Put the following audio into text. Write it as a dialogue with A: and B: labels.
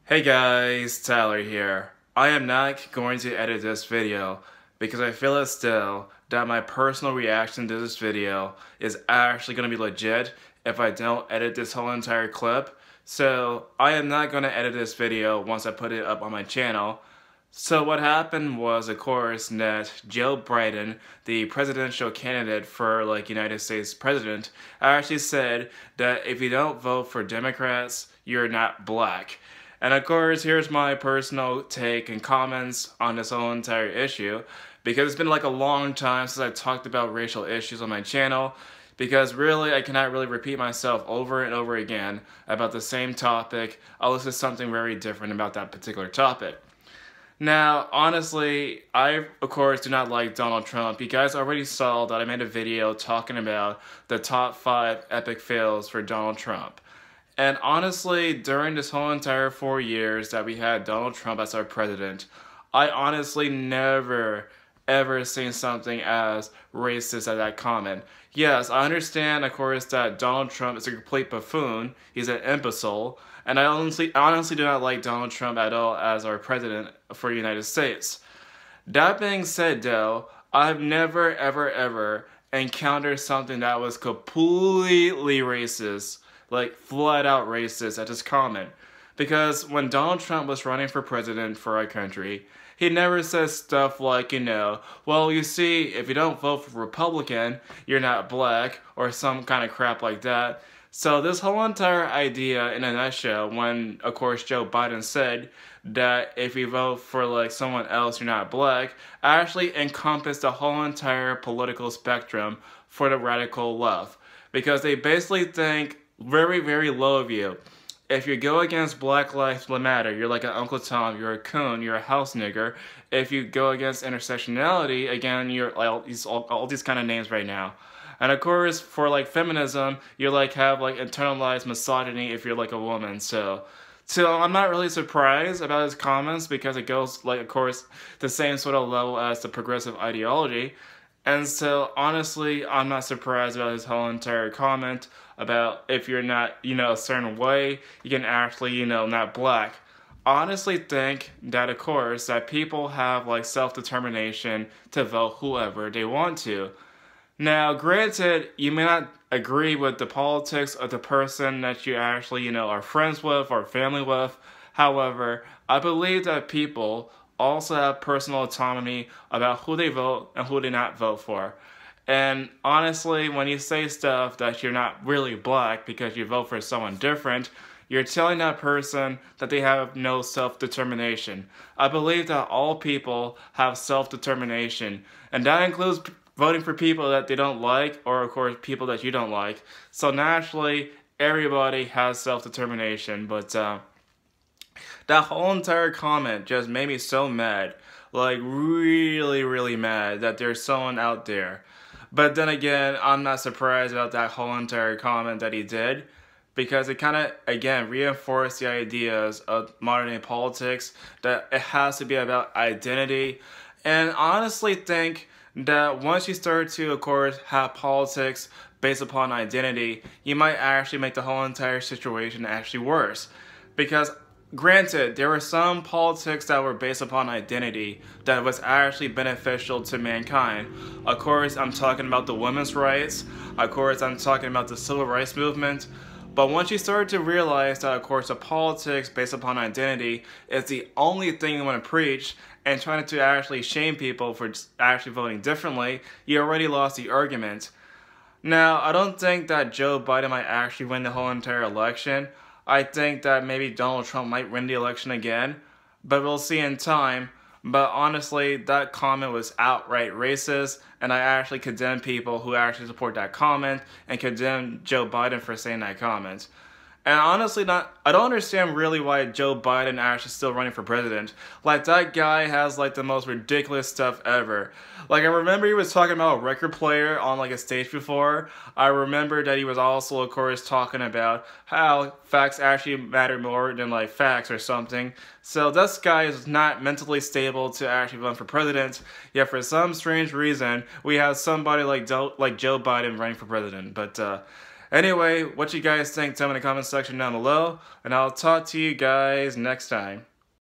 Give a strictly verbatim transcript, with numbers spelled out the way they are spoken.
A: Hey guys, Tyler here. I am not going to edit this video because I feel as though that my personal reaction to this video is actually going to be legit if I don't edit this whole entire clip. So I am not going to edit this video once I put it up on my channel. So what happened was, of course, that Joe Biden, the presidential candidate for like United States president, actually said that if you don't vote for Democrats, you're not black. And of course, here's my personal take and comments on this whole entire issue, because it's been like a long time since I talked about racial issues on my channel, because really I cannot really repeat myself over and over again about the same topic unless there's something very different about that particular topic. Now, honestly, I, of course, do not like Donald Trump. You guys already saw that I made a video talking about the top five epic fails for Donald Trump. And honestly, during this whole entire four years that we had Donald Trump as our president, I honestly never, ever seen something as racist as that comment. Yes, I understand, of course, that Donald Trump is a complete buffoon. He's an imbecile. And I honestly, honestly do not like Donald Trump at all as our president for the United States. That being said, though, I've never, ever, ever encountered something that was completely racist, like flat out racist at this comment. Because when Donald Trump was running for president for our country, he never says stuff like, you know, well, you see, if you don't vote for Republican, you're not black, or some kind of crap like that. So this whole entire idea in a nutshell, when of course Joe Biden said that if you vote for like someone else, you're not black, actually encompassed the whole entire political spectrum for the radical left. Because they basically think very, very low of you. If you go against Black Lives Matter, you're like an Uncle Tom, you're a coon, you're a house nigger. If you go against intersectionality, again, you're like all these, all, all these kind of names right now. And of course, for like feminism, you like have like internalized misogyny if you're like a woman. So, so I'm not really surprised about his comments because it goes like, of course, the same sort of level as the progressive ideology. And so, honestly, I'm not surprised about his whole entire comment about if you're not, you know, a certain way, you can actually, you know, not black. I honestly think that, of course, that people have like self-determination to vote whoever they want to. Now, granted, you may not agree with the politics of the person that you actually, you know, are friends with or family with. However, I believe that people also have personal autonomy about who they vote and who they not vote for. And honestly, when you say stuff that you're not really black because you vote for someone different, you're telling that person that they have no self-determination. I believe that all people have self-determination, and that includes voting for people that they don't like, or of course people that you don't like. So naturally, everybody has self-determination, but uh, that whole entire comment just made me so mad. Like really, really mad that there's someone out there. But then again, I'm not surprised about that whole entire comment that he did, because it kind of, again, reinforced the ideas of modern day politics that it has to be about identity. And I honestly think that once you start to, of course, have politics based upon identity, you might actually make the whole entire situation actually worse. Because, granted, there were some politics that were based upon identity that was actually beneficial to mankind. Of course, I'm talking about the women's rights. Of course, I'm talking about the civil rights movement. But once you start to realize that, of course, the politics based upon identity is the only thing you want to preach, and trying to actually shame people for actually voting differently, you already lost the argument. Now, I don't think that Joe Biden might actually win the whole entire election. I think that maybe Donald Trump might win the election again, but we'll see in time. But honestly, that comment was outright racist, and I actually condemn people who actually support that comment and condemn Joe Biden for saying that comment. And honestly, not I don't understand really why Joe Biden actually still running for president. Like, that guy has like the most ridiculous stuff ever. Like, I remember he was talking about a record player on like a stage before. I remember that he was also, of course, talking about how facts actually matter more than like facts or something. So this guy is not mentally stable to actually run for president. Yet for some strange reason, we have somebody like Do like Joe Biden running for president. But uh Anyway, what you guys think, tell me in the comment section down below, and I'll talk to you guys next time.